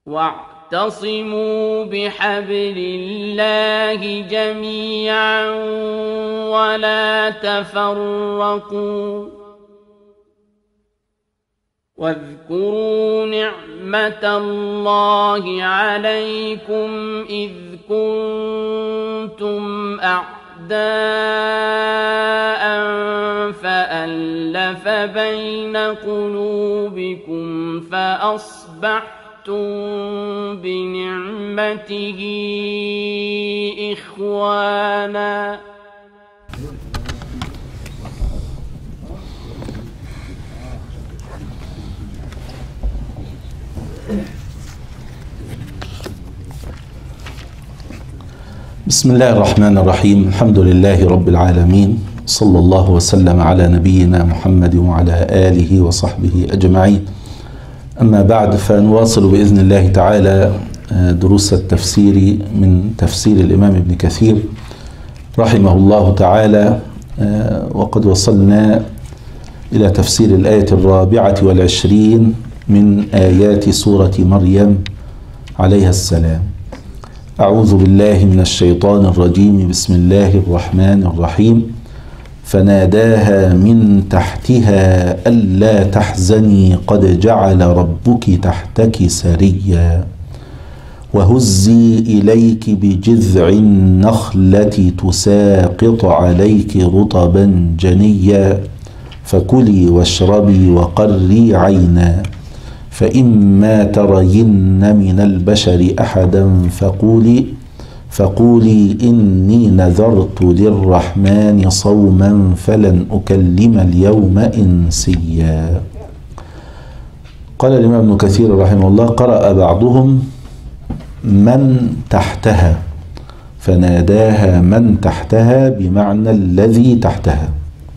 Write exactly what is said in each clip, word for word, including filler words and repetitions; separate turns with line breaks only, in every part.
واعتصموا بحبل الله جميعا ولا تفرقوا واذكروا نعمة الله عليكم إذ كنتم أعداء فألف بين قلوبكم فأصبحتم بنعمته إخوانا
بسم الله الرحمن الرحيم. الحمد لله رب العالمين، صلى الله وسلم على نبينا محمد وعلى آله وصحبه أجمعين. أما بعد، فنواصل بإذن الله تعالى دروس التفسير من تفسير الإمام ابن كثير رحمه الله تعالى، وقد وصلنا إلى تفسير الآية الرابعة والعشرين من آيات سورة مريم عليها السلام. أعوذ بالله من الشيطان الرجيم. بسم الله الرحمن الرحيم. فناداها من تحتها ألا تحزني قد جعل ربك تحتك سريا وهزي إليك بجذع النخلة تساقط عليك رطبا جنيا فكلي واشربي وقري عينا فإما ترين من البشر أحدا فقولي فقولي إني نذرت للرحمن صوما فلن أكلم اليوم إنسيا. قال الإمام ابن كثير رحمه الله: قرأ بعضهم من تحتها، فناداها من تحتها بمعنى الذي تحتها،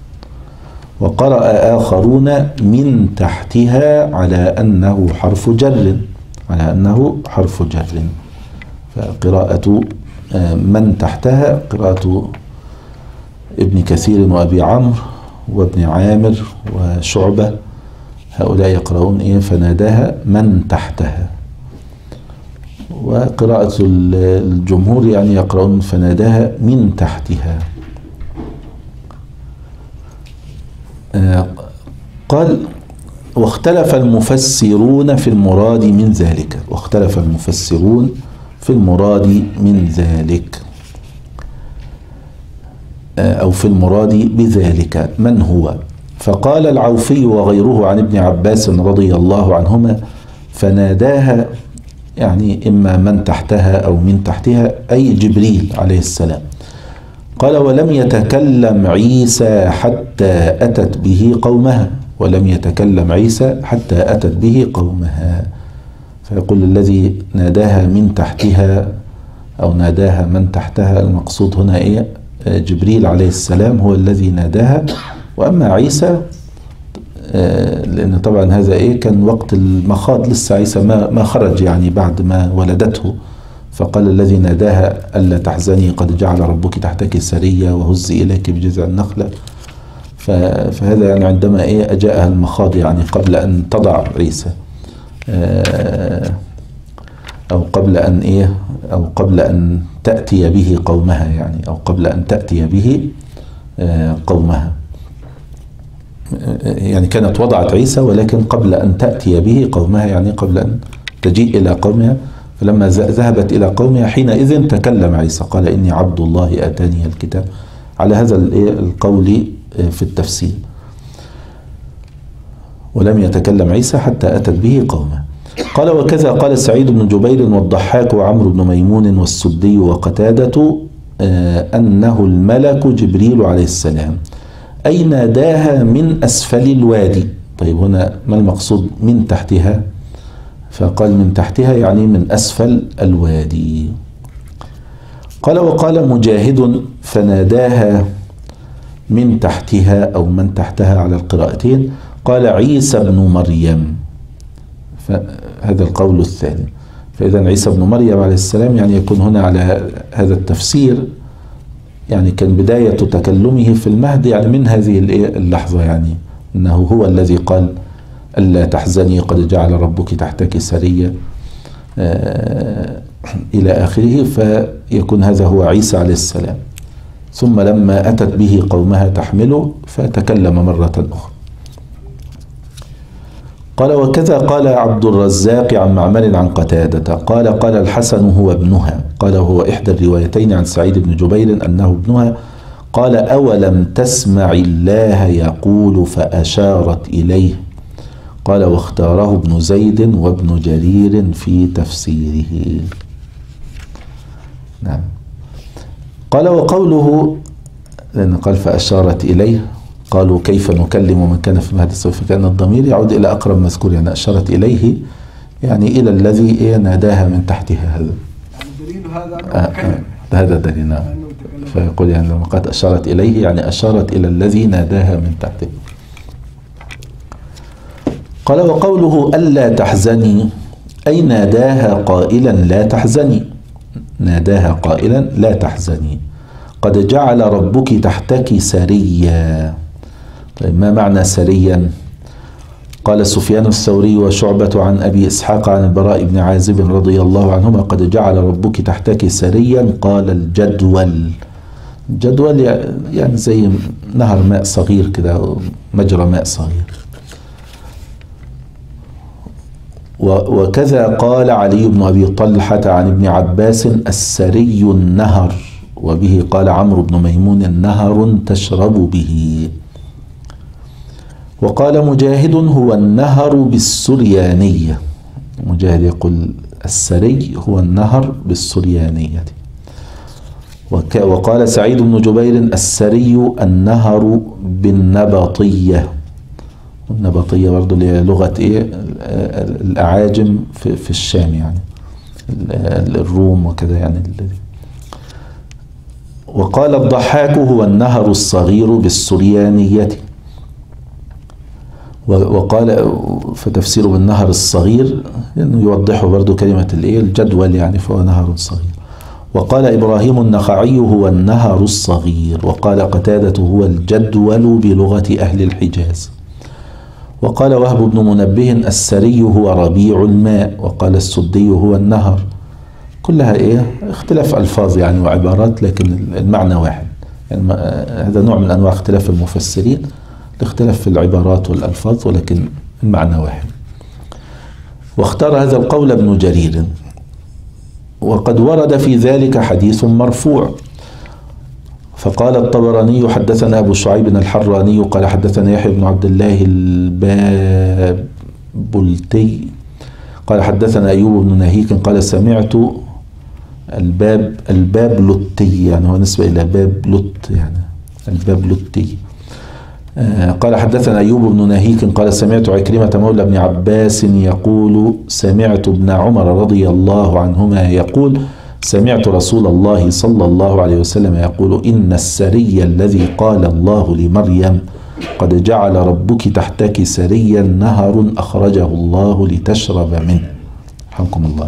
وقرأ آخرون من تحتها على أنه حرف جر على أنه حرف جر فقراءة من تحتها قراءة ابن كثير وأبي عمرو وابن عامر وشعبة، هؤلاء يقرؤون إيه؟ فناداها من تحتها. وقراءة الجمهور يعني يقرؤون فناداها من تحتها. قال: واختلف المفسرون في المراد من ذلك واختلف المفسرون في المراد من ذلك أو في المراد بذلك من هو. فقال العوفي وغيره عن ابن عباس رضي الله عنهما: فناداها يعني إما من تحتها أو من تحتها أي جبريل عليه السلام. قال: ولم يتكلم عيسى حتى أتت به قومها ولم يتكلم عيسى حتى أتت به قومها. فيقول الذي ناداها من تحتها أو ناداها من تحتها، المقصود هنا إيه؟ جبريل عليه السلام هو الذي ناداها. وأما عيسى لأن طبعا هذا إيه كان وقت المخاض، لسه عيسى ما ما خرج يعني بعد ما ولدته. فقال: الذي ناداها ألا تحزني قد جعل ربك تحتك سريا وهزي إليك بجذع النخلة. فهذا يعني عندما إيه أجاءها المخاض، يعني قبل أن تضع عيسى أو قبل أن إيه أو قبل أن تأتي به قومها، يعني أو قبل أن تأتي به قومها. يعني كانت وضعت عيسى ولكن قبل أن تأتي به قومها، يعني قبل أن تجيء إلى قومها. فلما ذهبت إلى قومها حينئذ تكلم عيسى قال: إني عبد الله آتاني الكتاب، على هذا القول في التفسير. ولم يتكلم عيسى حتى أتت به قومه. قال: وكذا قال سعيد بن جبير والضحاك وعمرو بن ميمون والسدي وقتادة أنه الملك جبريل عليه السلام، أي ناداها من أسفل الوادي. طيب هنا ما المقصود من تحتها؟ فقال من تحتها يعني من أسفل الوادي. قال: وقال مجاهد: فناداها من تحتها أو من تحتها على القراءتين. قال: عيسى بن مريم، فهذا القول الثاني. فإذا عيسى بن مريم عليه السلام يعني يكون هنا على هذا التفسير، يعني كان بداية تكلمه في المهد يعني من هذه اللحظة، يعني أنه هو الذي قال: ألا تحزني قد جعل ربك تحتك سريا إلى آخره، فيكون هذا هو عيسى عليه السلام. ثم لما أتت به قومها تحمله فتكلم مرة أخرى. قال وكذا قال عبد الرزاق عن معمر عن قتادة قال قال الحسن هو ابنها، قال هو إحدى الروايتين عن سعيد بن جبير أنه ابنها. قال أولم تسمع الله يقول فأشارت إليه. قال واختاره ابن زيد وابن جرير في تفسيره. نعم. قال وقوله، لأن قال فأشارت إليه، قالوا كيف نكلم من كان في مهد الصوف، فكان الضمير يعود إلى أقرب مذكور، يعني أشارت إليه يعني إلى الذي ناداها من تحتها. هذا
الدليل هذا
آه هذا دليل. نعم. فيقول يعني لما قالت أشارت إليه يعني أشارت إلى الذي ناداها من تحته. قال وقوله ألا تحزني أي ناداها قائلا لا تحزني، ناداها قائلا لا تحزني. قد جعل ربك تحتك سريا. طيب ما معنى سريا؟ قال سفيان الثوري وشعبة عن أبي إسحاق عن البراء بن عازب رضي الله عنهما قد جعل ربك تحتك سريا. قال الجدول، جدول يعني زي نهر ماء صغير كده، مجرى ماء صغير. وكذا قال علي بن أبي طلحة عن ابن عباس السري النهر، وبه قال عمرو بن ميمون نهر تشرب به. وقال مجاهد هو النهر بالسريانية، مجاهد يقول السري هو النهر بالسريانية. وقال سعيد بن جبير السري النهر بالنبطية، والنبطية برضو اللي هي لغة ايه الأعاجم في, في الشام، يعني الروم وكذا يعني. وقال الضحاك هو النهر الصغير بالسريانية. وقال فتفسيره بالنهر الصغير لأنه يوضحه برضو كلمة الايه الجدول، يعني فهو نهر صغير. وقال إبراهيم النخعي هو النهر الصغير. وقال قتادة هو الجدول بلغة أهل الحجاز. وقال وهب بن منبه السري هو ربيع الماء. وقال السدي هو النهر. كلها ايه اختلاف ألفاظ يعني وعبارات، لكن المعنى واحد. يعني هذا نوع من أنواع اختلاف المفسرين، الاختلاف في العبارات والألفاظ، ولكن المعنى واحد. واختار هذا القول ابن جرير. وقد ورد في ذلك حديث مرفوع. فقال الطبراني حدثنا أبو شعيب الحراني قال حدثنا يحيى بن عبد الله البابلتي قال حدثنا أيوب بن ناهيك قال سمعت الباب البابلتي، يعني هو نسبة إلى باب لط، يعني البابلتي. قال حدثنا أيوب بن ناهيك قال سمعت عكرمة مولى ابن عباس يقول سمعت ابن عمر رضي الله عنهما يقول سمعت رسول الله صلى الله عليه وسلم يقول إن السري الذي قال الله لمريم قد جعل ربك تحتك سريا نهر أخرجه الله لتشرب منه. رحمكم الله.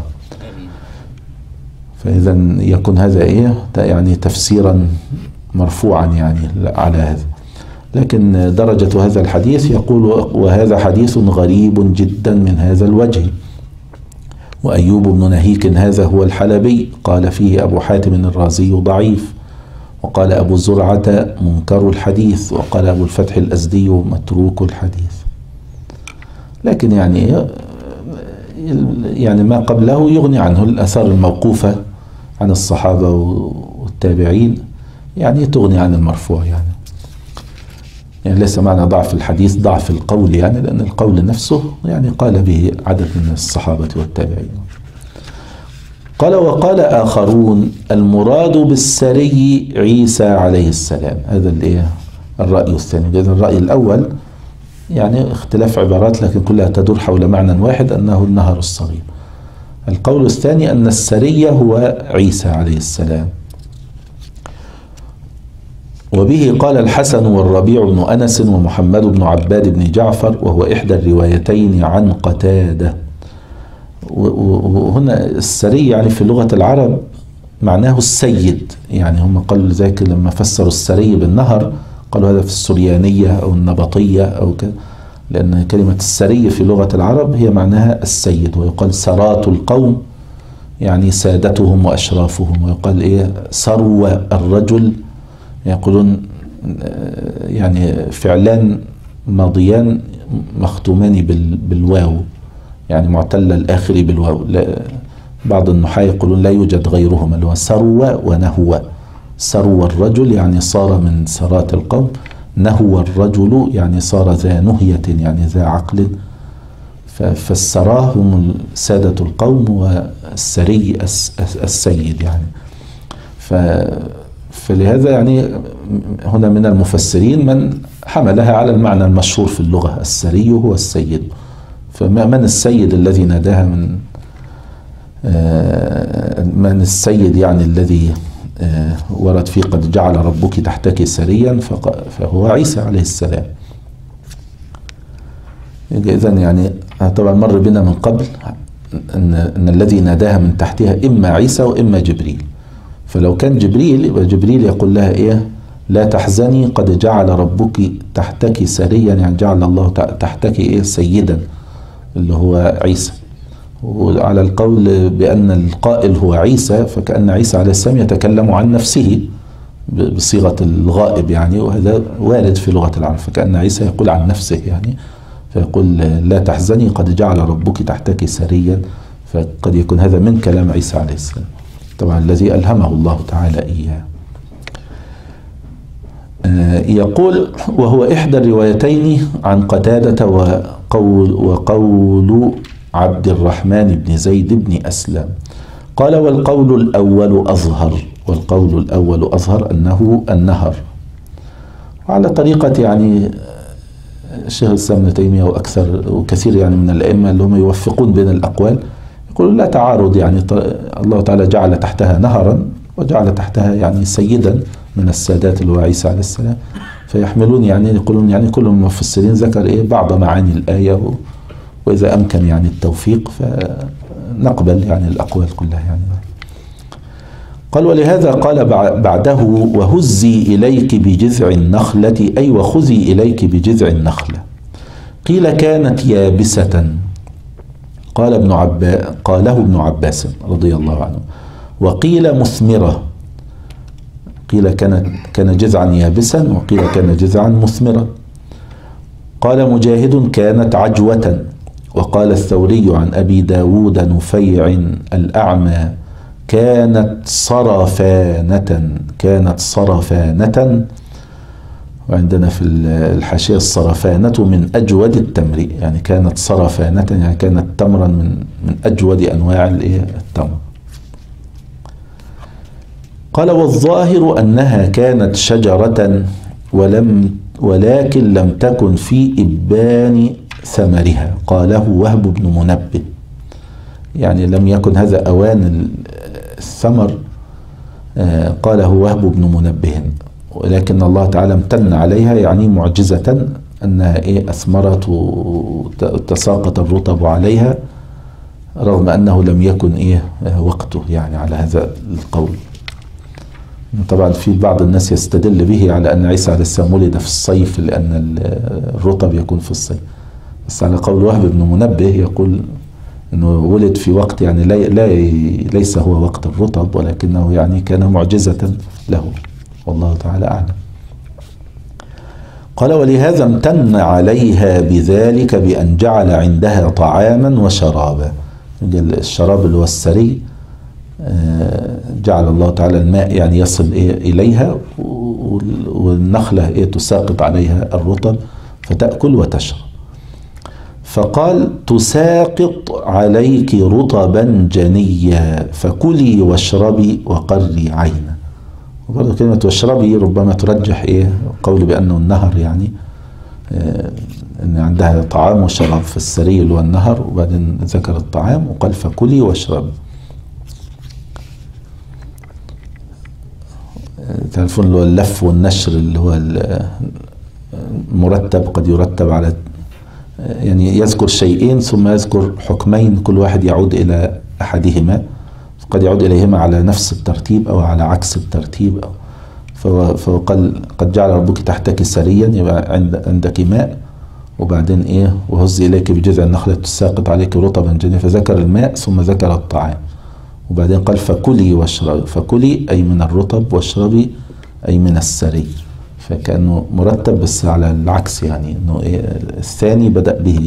فإذا يكون هذا إيه يعني تفسيرا مرفوعا يعني على هذا. لكن درجة هذا الحديث يقول وهذا حديث غريب جدا من هذا الوجه. وأيوب بن ناهيك هذا هو الحلبي قال فيه أبو حاتم الرازي ضعيف. وقال أبو زرعة منكر الحديث. وقال أبو الفتح الأزدي متروك الحديث. لكن يعني يعني ما قبله يغني عنه الآثار الموقوفة عن الصحابة والتابعين، يعني تغني عن المرفوع. يعني يعني ليس معنى ضعف الحديث ضعف القول، يعني لأن القول نفسه يعني قال به عدد من الصحابة والتابعين. قال وقال آخرون المراد بالسري عيسى عليه السلام. هذا الايه الرأي الثاني. إذن الرأي الأول يعني اختلاف عبارات لكن كلها تدور حول معنى واحد أنه النهر الصغير. القول الثاني أن السري هو عيسى عليه السلام. وبه قال الحسن والربيع بن أنس ومحمد بن عباد بن جعفر وهو إحدى الروايتين عن قتادة. وهنا السري يعني في لغة العرب معناه السيد، يعني هم قالوا لذلك لما فسروا السري بالنهر قالوا هذا في السريانية أو النبطية أو كذا، لأن كلمة السري في لغة العرب هي معناها السيد. ويقال سرات القوم يعني سادتهم وأشرافهم. ويقال إيه ثروة الرجل، يقولون يعني فعلان ماضيان مختومان بالواو، يعني معتل الآخر بالواو. بعض النحاة يقولون لا يوجد غيرهما، اللي هو ثروة ونهوة. ثروة الرجل يعني صار من ثرات القوم، نهوة الرجل يعني صار ذا نهية يعني ذا عقل. فالسراه هم سادة القوم، والسري السيد يعني. فلهذا يعني هنا من المفسرين من حملها على المعنى المشهور في اللغة، السري هو السيد. فمن السيد الذي ناداها من من السيد يعني الذي ورد فيه قد جعل ربك تحتك سريا، فهو عيسى عليه السلام. إذن يعني طبعا مر بنا من قبل أن, أن الذي ناداها من تحتها إما عيسى وإما جبريل. فلو كان جبريل يبقى جبريل يقول لها إيه لا تحزني قد جعل ربك تحتك سريا، يعني جعل الله تحتك إيه سيدا اللي هو عيسى. وعلى القول بأن القائل هو عيسى، فكأن عيسى عليه السلام يتكلم عن نفسه بصيغة الغائب يعني، وهذا وارد في لغة العرب. فكأن عيسى يقول عن نفسه يعني، فيقول لا تحزني قد جعل ربك تحتك سريا، فقد يكون هذا من كلام عيسى عليه السلام طبعا الذي ألهمه الله تعالى إياه. يقول وهو إحدى الروايتين عن قتادة وقول, وقول عبد الرحمن بن زيد بن أسلم. قال والقول الأول أظهر، والقول الأول أظهر أنه النهر. وعلى طريقة يعني الشيخ الإسلام ابن تيمية وأكثر وكثير يعني من الأئمة اللي هم يوفقون بين الأقوال، يقولون لا تعارض، يعني الله تعالى جعل تحتها نهرا وجعل تحتها يعني سيدا من السادات اللي هو عيسى عليه السلام. فيحملون يعني يقولون يعني كل المفسرين ذكر إيه بعض معاني الآية، وإذا أمكن يعني التوفيق فنقبل يعني الأقوال كلها يعني. قال ولهذا قال بعده وهزي إليك بجذع النخلة، أي وخذي إليك بجذع النخلة. قيل كانت يابسة، قال ابن عباس قاله ابن عباس رضي الله عنه. وقيل مثمرة، قيل كانت كان جذعا يابسا، وقيل كان جذعا مثمرا. قال مجاهد كانت عجوة. وقال الثوري عن أبي داود نفيع الأعمى كانت صرفانة، كانت صرفانة. وعندنا في الحاشية الصرفانة من أجود التمر، يعني كانت صرفانة يعني كانت تمرا من من أجود أنواع التمر. قال والظاهر أنها كانت شجرة ولم ولكن لم تكن في إبان ثمرها. قاله وهب بن منبه، يعني لم يكن هذا أوان الثمر. قاله وهب بن منبه، ولكن الله تعالى امتن عليها يعني معجزة أنها إيه أثمرت وتساقط الرطب عليها، رغم أنه لم يكن إيه وقته يعني على هذا القول. طبعا في بعض الناس يستدل به على أن عيسى عليه السلام ولد في الصيف لأن الرطب يكون في الصيف، بس على قول وهب بن منبه يقول أنه ولد في وقت يعني لا لا ليس هو وقت الرطب، ولكنه يعني كان معجزة له، والله تعالى أعلم. قال ولهذا امتن عليها بذلك بأن جعل عندها طعاما وشرابا. الشراب اللي هو السري جعل الله تعالى الماء يعني يصل إليها، والنخلة تساقط عليها الرطب فتأكل وتشرب. فقال تساقط عليك رطبا جنيا فكلي واشربي وقري عينا. وبرضه كلمة واشربي ربما ترجح ايه قول بأنه النهر، يعني آه ان عندها طعام وشراب، في السري اللي هو النهر، وبعدين ذكر الطعام وقال فكلي واشربي. تعرفون اللي هو اللف والنشر اللي هو المرتب، قد يرتب على يعني يذكر شيئين ثم يذكر حكمين كل واحد يعود إلى أحدهما، قد يعود إليهما على نفس الترتيب أو على عكس الترتيب. فهو, فهو قال قد جعل ربك تحتك سريا، يبقى عند عندك ماء، وبعدين إيه وهز إليك بجذع النخلة تساقط عليك رطبا جنيا، فذكر الماء ثم ذكر الطعام، وبعدين قال فكلي واشربي، فكلي أي من الرطب واشربي أي من السري، فكأنه مرتب بس على العكس يعني إنه إيه الثاني بدأ به.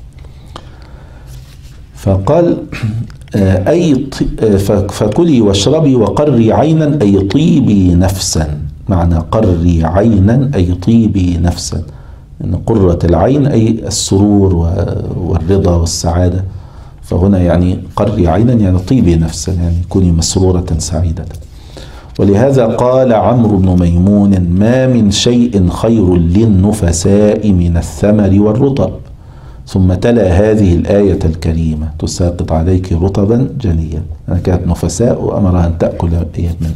فقال أي فكلي واشربي وقري عينا أي طيبي نفسا، معنى قري عينا أي طيبي نفسا، إن قرة العين أي السرور والرضا والسعادة، فهنا يعني قري عينا يعني طيبي نفسا، يعني كوني مسرورة سعيدة. ولهذا قال عمرو بن ميمون ما من شيء خير للنفساء من الثمر والرطب، ثم تلا هذه الآية الكريمة تساقط عليك رطبا جنيا، أنا كانت نفساء وأمرها أن تأكل منه.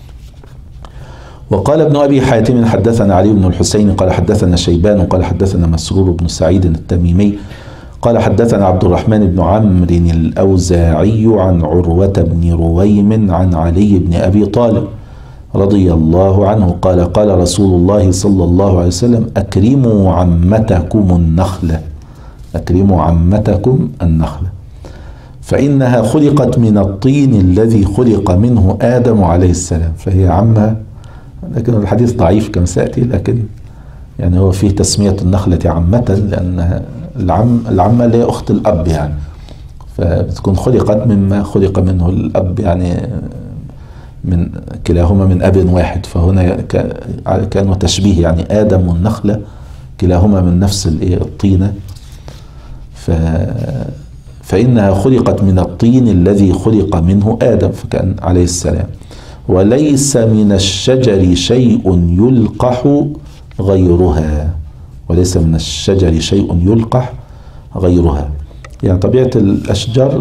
وقال ابن أبي حاتم حدثنا علي بن الحسين قال حدثنا شيبان قال حدثنا مسرور بن سعيد التميمي قال حدثنا عبد الرحمن بن عمرو الأوزاعي عن عروة بن رويم عن علي بن أبي طالب رضي الله عنه قال قال رسول الله صلى الله عليه وسلم أكرموا عمتكم النخلة، أكرموا عمتكم النخلة فإنها خلقت من الطين الذي خلق منه آدم عليه السلام، فهي عمها، لكن الحديث ضعيف كما سيأتي، لكن يعني هو فيه تسمية النخلة عمة لأنها العم العمة اللي هي أخت الأب يعني، فبتكون خلقت مما خلق منه الأب يعني من كلاهما من أب واحد، فهنا كانوا تشبيه يعني آدم والنخلة كلاهما من نفس الطينة، ف فإنها خلقت من الطين الذي خلق منه آدم فكان عليه السلام، وليس من الشجر شيء يلقح غيرها، وليس من الشجر شيء يلقح غيرها، يعني طبيعة الأشجار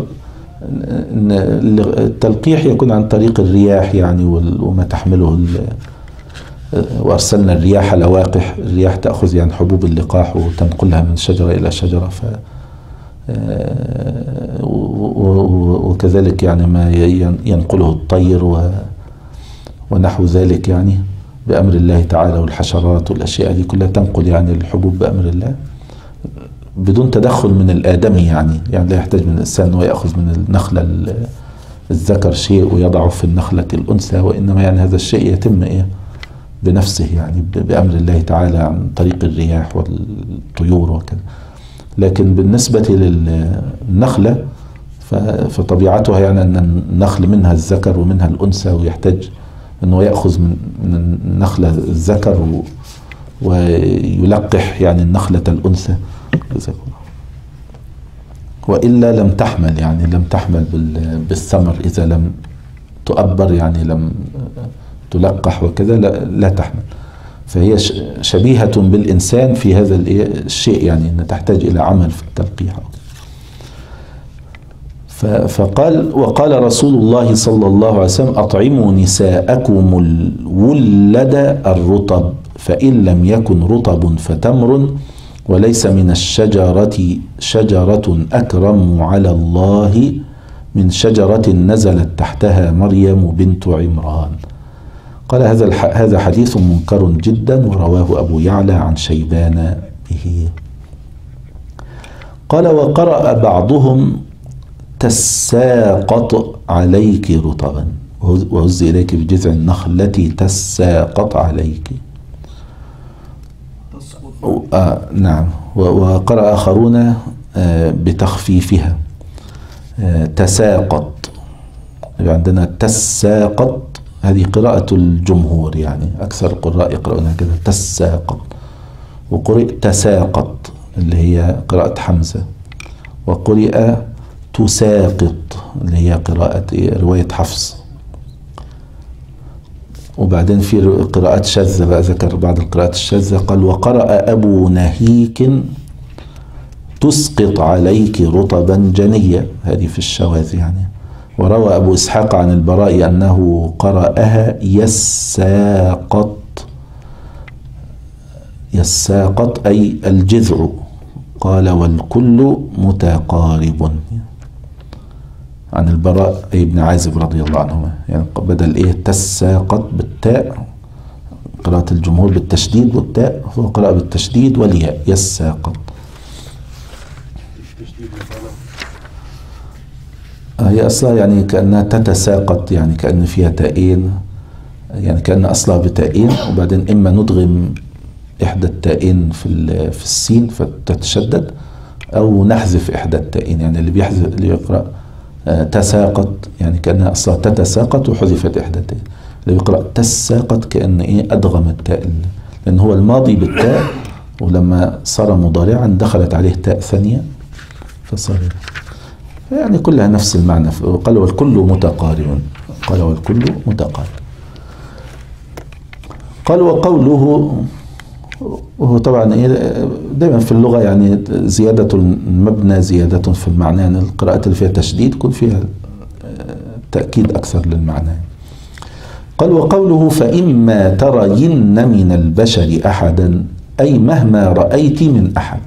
التلقيح يكون عن طريق الرياح يعني وما تحمله، وأرسلنا الرياح لواقح، الرياح تأخذ يعني حبوب اللقاح وتنقلها من شجرة إلى شجرة، ف وكذلك يعني ما ينقله الطير ونحو ذلك يعني بأمر الله تعالى، والحشرات والأشياء دي كلها تنقل يعني الحبوب بأمر الله بدون تدخل من الآدمي يعني، يعني لا يحتاج من الإنسان أنه يأخذ من النخلة الذكر شيء ويضعه في النخلة الأنثى، وإنما يعني هذا الشيء يتم إيه بنفسه يعني بأمر الله تعالى عن طريق الرياح والطيور وكذا. لكن بالنسبة للنخلة فطبيعتها يعني أن النخل منها الذكر ومنها الأنثى، ويحتاج أنه يأخذ من النخلة الذكر ويلقح يعني النخلة الأنثى، وإلا لم تحمل يعني لم تحمل بالثمر إذا لم تؤبر يعني لم تلقح وكذا لا, لا تحمل، فهي شبيهة بالإنسان في هذا الشيء يعني أنها تحتاج إلى عمل في التلقيح. فقال وقال رسول الله صلى الله عليه وسلم أطعموا نساءكم الولد الرطب فإن لم يكن رطب فتمر، وليس من الشجرة شجرة أكرم على الله من شجرة نزلت تحتها مريم بنت عمران. قال هذا هذا حديث منكر جدا، ورواه أبو يعلى عن شيبان به. قال وقرأ بعضهم تساقط عليك رطبا وهز إليك بجذع النخلة تساقط عليك. آه نعم. وقرأ آخرون آه بتخفيفها آه تساقط، عندنا تساقط هذه قراءة الجمهور يعني أكثر القراء يقرؤونها كذا تساقط، وقرئ تساقط اللي هي قراءة حمزة، وقرئ تساقط اللي هي قراءة رواية حفص. وبعدين في قراءات شاذة بقى، ذكر بعض القراءات الشاذة قال وقرأ أبو نهيك تسقط عليك رطبا جنيا، هذه في الشواذ يعني. وروى أبو إسحاق عن البراء أنه قرأها يساقط، يساقط أي الجذع. قال والكل متقارب، عن البراء أي ابن عازب رضي الله عنهما، يعني بدل إيه تساقط بالتاء قراءة الجمهور بالتشديد والتاء، هو قراءة بالتشديد والياء يساقط. هي أصلها يعني كأنها تتساقط، يعني كأن فيها تائين، يعني كأن أصلها بتائين وبعدين إما ندغم إحدى التائين في في السين فتتشدد، أو نحذف إحدى التائين. يعني اللي بيحذف اللي يقرأ تساقط يعني كأنها أصلها تتساقط وحذفت إحدى التائين. اللي يقرأ تساقط كأن إيه أدغم التاء، لأن هو الماضي بالتاء ولما صار مضارعا دخلت عليه تاء ثانية فصار يعني كلها نفس المعنى. قال والكل متقارب، قال والكل متقارب. قال وقوله، وهو طبعا ايه دائما في اللغة يعني زيادة المبنى زيادة في المعنى، يعني القراءات اللي فيها تشديد يكون فيها تأكيد أكثر للمعنى. قال وقوله فإما ترين من البشر أحدا، أي مهما رأيت من أحد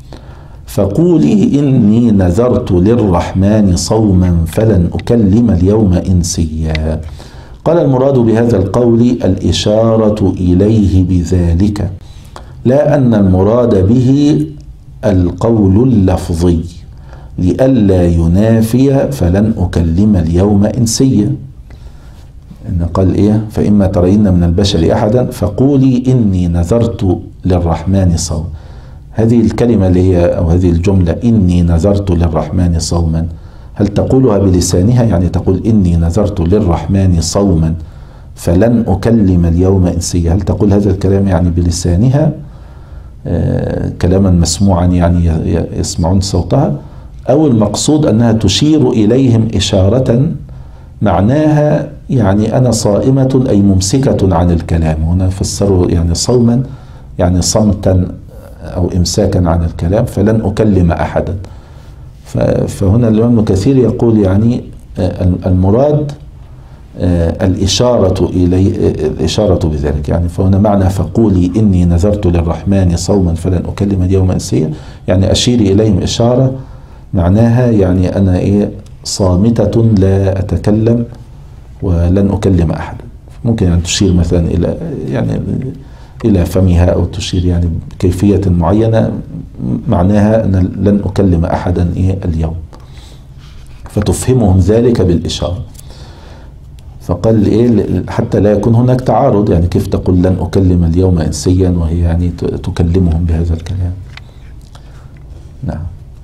فقولي إني نذرت للرحمن صوما فلن أكلم اليوم إنسيا. قال المراد بهذا القول الإشارة إليه بذلك، لا أن المراد به القول اللفظي لئلا ينافي فلن أكلم اليوم إنسيا. إن قال إيه فإما ترين من البشر أحدا فقولي إني نذرت للرحمن صوما. هذه الكلمة اللي هي أو هذه الجملة إني نذرت للرحمن صوما، هل تقولها بلسانها يعني تقول إني نذرت للرحمن صوما فلن أكلم اليوم إنسيا، هل تقول هذا الكلام يعني بلسانها آه كلاما مسموعا يعني يسمعون صوتها، أو المقصود أنها تشير إليهم إشارة معناها يعني أنا صائمة أي ممسكة عن الكلام. هنا فسروا يعني صوما يعني صمتا أو إمساكا عن الكلام، فلن أكلم أحدا. فهنا الإمام ابن كثير يقول يعني المراد الإشارة إلي الإشارة بذلك، يعني فهنا معنى فقولي إني نذرت للرحمن صوما فلن أكلم اليوم إنسيا، يعني أشيري إليهم إشارة معناها يعني أنا إيه صامتة لا أتكلم ولن أكلم أحدا. ممكن يعني تشير مثلا إلى يعني إلى فمها أو تشير يعني بكيفية معينة معناها أن لن أكلم أحدا إيه اليوم، فتفهمهم ذلك بالإشارة. فقال إيه حتى لا يكون هناك تعارض، يعني كيف تقول لن أكلم اليوم إنسيا وهي يعني تكلمهم بهذا الكلام. نعم.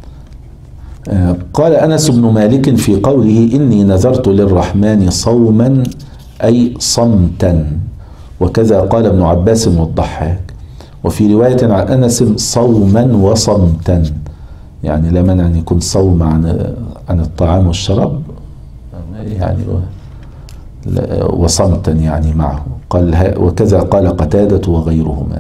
قال أنس بن مالك في قوله إني نذرت للرحمن صوما أي صمتا، وكذا قال ابن عباس والضحاك. وفي رواية عن أنس صوما وصمتا، يعني لا مانع أن يكون صوم عن عن الطعام والشراب يعني وصمتا يعني معه. قال وكذا قال قتادة وغيرهما.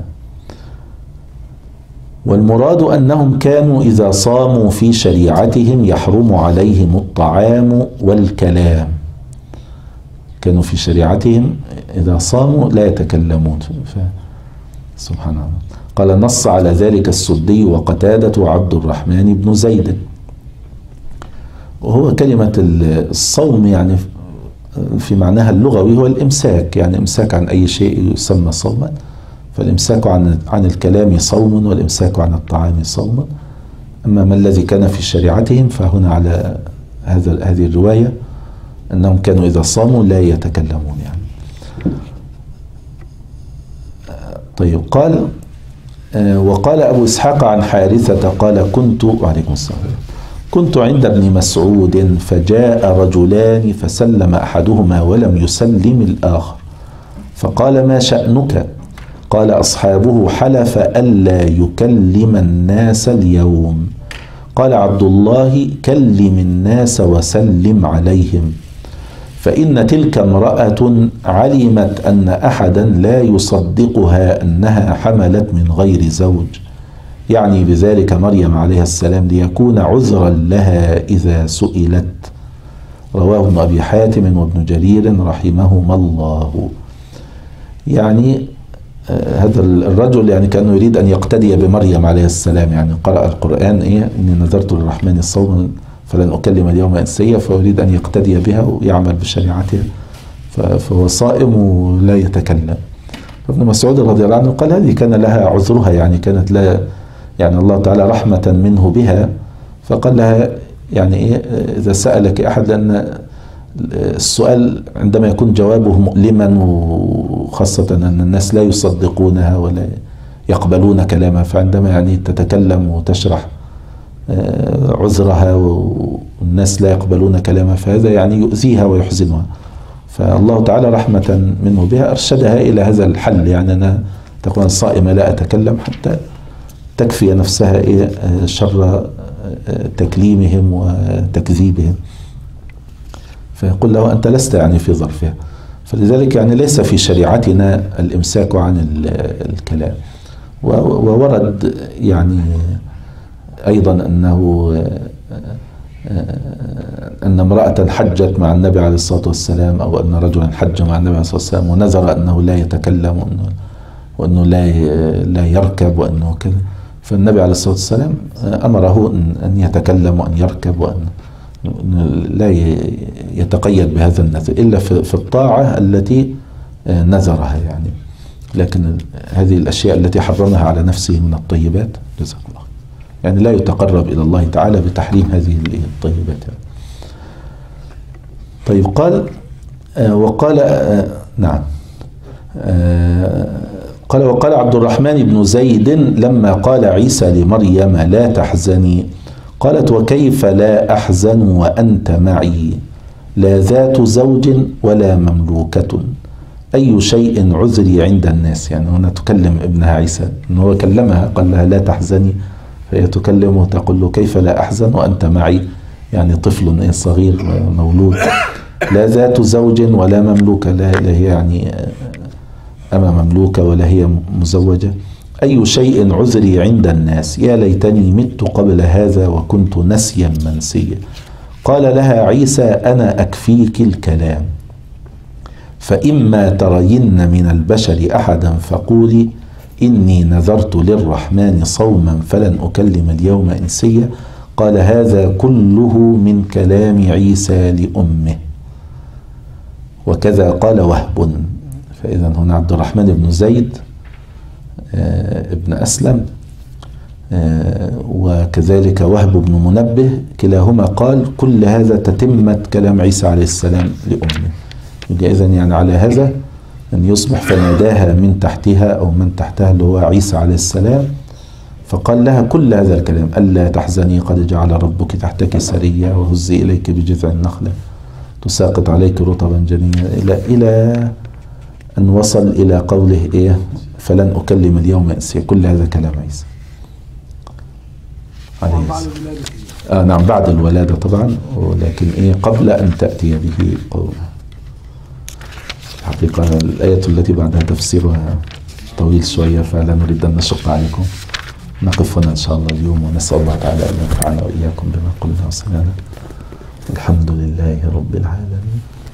والمراد أنهم كانوا إذا صاموا في شريعتهم يحرم عليهم الطعام والكلام، كانوا في شريعتهم إذا صاموا لا يتكلمون. سبحان الله. قال نص على ذلك السدي وقتادة وعبد الرحمن بن زيد. وهو كلمة الصوم يعني في معناها اللغوي هو الإمساك، يعني إمساك عن أي شيء يسمى صوما، فالإمساك عن عن الكلام صوم والإمساك عن الطعام صوم. أما ما الذي كان في شريعتهم فهنا على هذا هذه الرواية أنهم كانوا إذا صاموا لا يتكلمون يعني. طيب قال وقال أبو إسحاق عن حارثة قال كنت وعليكم السلام كنت عند ابن مسعود فجاء رجلان فسلم أحدهما ولم يسلم الآخر فقال ما شأنك؟ قال أصحابه حلف ألا يكلم الناس اليوم. قال عبد الله كلم الناس وسلم عليهم، فإن تلك امرأة علمت أن أحدا لا يصدقها أنها حملت من غير زوج، يعني بذلك مريم عليه السلام ليكون عذرا لها إذا سئلت. رواه ابن أبي حاتم وابن جرير رحمهما الله. يعني آه هذا الرجل يعني كأنه يريد أن يقتدي بمريم عليه السلام، يعني قرأ القرآن إيه إني نذرت للرحمن الصوم فلن أكلم اليوم إنسيا، فيريد أن يقتدي بها ويعمل بشريعتها، فهو صائم ولا يتكلم. ابن مسعود رضي الله عنه قال هذه كان لها عذرها، يعني كانت لا يعني الله تعالى رحمة منه بها، فقال لها يعني إيه إذا سألك أحد، لأن السؤال عندما يكون جوابه مؤلما، وخاصة أن الناس لا يصدقونها ولا يقبلون كلامها، فعندما يعني تتكلم وتشرح عذرها والناس لا يقبلون كلامها، فهذا يعني يؤذيها ويحزنها. فالله تعالى رحمة منه بها أرشدها إلى هذا الحل، يعني أنا تكون صائمة لا أتكلم حتى تكفي نفسها إيه شر تكليمهم وتكذيبهم. فيقول له أنت لست يعني في ظرفها. فلذلك يعني ليس في شريعتنا الإمساك عن الكلام. وورد يعني أيضا أنه أن امرأة حجت مع النبي عليه الصلاة والسلام، أو أن رجلا حج مع النبي عليه الصلاة والسلام ونذر أنه لا يتكلم وأنه, وأنه لا لا يركب وأنه كذا، فالنبي عليه الصلاة والسلام أمره أن يتكلم وأن يركب وأن لا يتقيد بهذا النذر إلا في الطاعة التي نذرها يعني. لكن هذه الأشياء التي حرمها على نفسه من الطيبات، جزاك الله، يعني لا يتقرب إلى الله تعالى بتحريم هذه الطيبات يعني. طيب قال آه وقال آه نعم آه قال وقال عبد الرحمن بن زيد لما قال عيسى لمريم لا تحزني، قالت وكيف لا أحزن وأنت معي، لا ذات زوج ولا مملوكة، أي شيء عذري عند الناس. يعني هنا تكلم ابنها عيسى، إنه هو كلمها قال لها لا تحزني، فهي تكلمه تقول له كيف لا أحزن وأنت معي، يعني طفل صغير مولود، لا ذات زوج ولا مملوكة، لا هي يعني أما مملوكة ولا هي مزوجة، أي شيء عذري عند الناس، يا ليتني مت قبل هذا وكنت نسيا منسيا. قال لها عيسى أنا أكفيك الكلام، فإما ترين من البشر أحدا فقولي إني نذرت للرحمن صوما فلن أكلم اليوم إنسيا. قال هذا كله من كلام عيسى لأمه. وكذا قال وهب. فإذا هنا عبد الرحمن بن زيد آه ابن أسلم آه وكذلك وهب بن منبه كلاهما قال كل هذا تتمة كلام عيسى عليه السلام لأمه. إذن يعني على هذا أن يصبح فناداها من تحتها أو من تحتها اللي هو عيسى عليه السلام، فقال لها كل هذا الكلام، ألا تحزني قد جعل ربك تحتك سريا وهزي إليك بجذع النخلة تساقط عليك رطبا جنيا، إلى إلى أن وصل إلى قوله إيه فلن أكلم اليوم إنسيا. كل هذا كلام عيسى عليه السلام. آه نعم بعد الولادة طبعا، ولكن إيه قبل أن تأتي به قوله. حقيقة الآية التي بعدها تفسيرها طويل شوية، فلا نريد أن نشق عليكم. نقف هنا إن شاء الله اليوم، ونسأل الله تعالى أن ينفعنا وإياكم بما قلنا وسمعنا. الحمد لله رب العالمين.